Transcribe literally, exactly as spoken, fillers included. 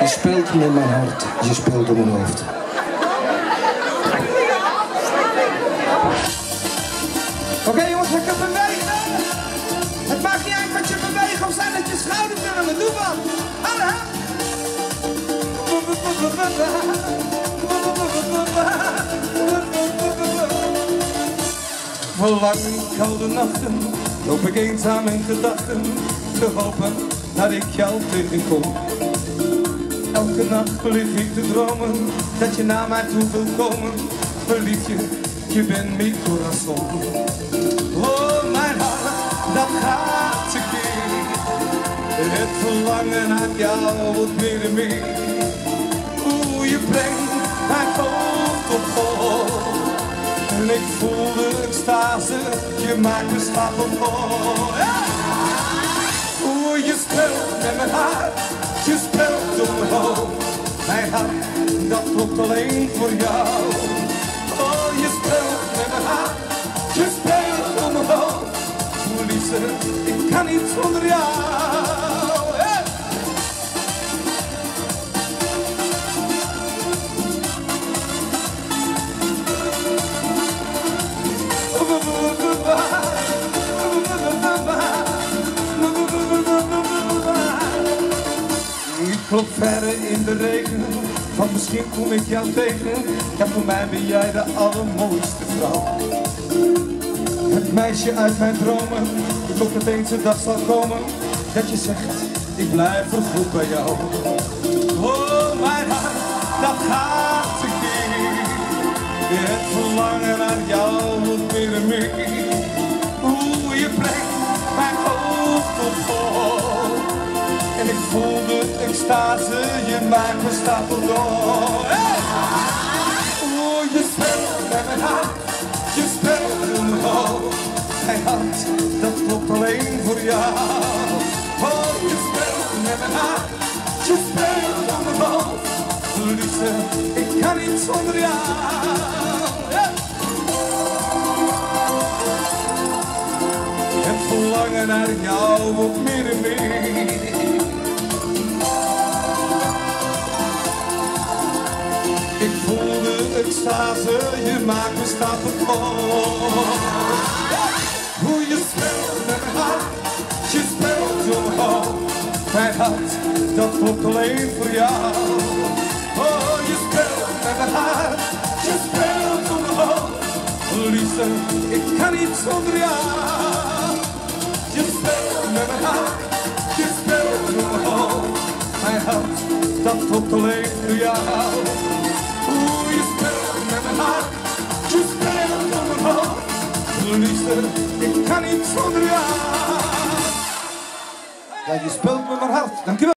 Je speelt met mijn hart, je speelt in mijn hoofd. Oké okay, jongens, lekker bewegen. Het maakt niet uit wat je beweegt of zijn dat je schouders doen. Doe wat. Alle. Verlangen koude nachten, loop ik eenzaam in gedachten, te hopen dat ik jou tegenkom. Elke nacht lig ik te dromen, dat je naar mij toe wil komen. Verliefd je, je bent mijn corazon. Oh mijn hart, dat gaat te keer. Het verlangen naar jou wordt meer en meer. Oeh, je brengt mijn hoofd op vol. En ik voel de extase, je maakt me stapelvol. Oeh, je speelt met mijn hart, je speelt door mijn hoofd. Mijn hart, dat klopt alleen voor jou. Oh, je speelt met mijn hart, je speelt door mijn hoofd. Oeh, liefste, ik kan niet zonder jou. Hey! Ik klop verder in de regen, want misschien kom ik jou tegen. Ja, voor mij ben jij de allermooiste vrouw. Het meisje uit mijn dromen, ik hoop dat eens een dag zal komen dat je zegt, ik blijf voor goed bij jou. Oh, mijn hart, dat gaat te keer. Het verlangen naar jou wordt meer en meer. Oeh, je brengt mijn hoofd op vol. En ik voel de extase, je maakt me stapelvol. Hey! Oeh, je speelt met mijn hart, je speelt in mijn hoofd. Mijn hart, dat klopt alleen voor jou. Oh, je speelt met mijn hart, je speelt in mijn hoofd. Liefste, ik kan niet zonder jou. Hey! Het verlangen naar jou wordt meer en meer. Ik voel de extase, je maakt me stapelvol. Hoe je speelt met mijn hart, je speelt door mijn hoofd. Mijn hart, dat klopt alleen voor jou. Oh, je speelt met mijn hart, je speelt door mijn hoofd. Liefste, ik kan niet zonder jou. Je speelt met mijn hart, je speelt door mijn hoofd. Mijn hart, dat klopt alleen voor jou. Oeh, je speelt met mijn hart, je speelt door mijn hoofd. Liefste, ik kan niet zonder jou. Ja, je speelt met mijn hart. Dankjewel.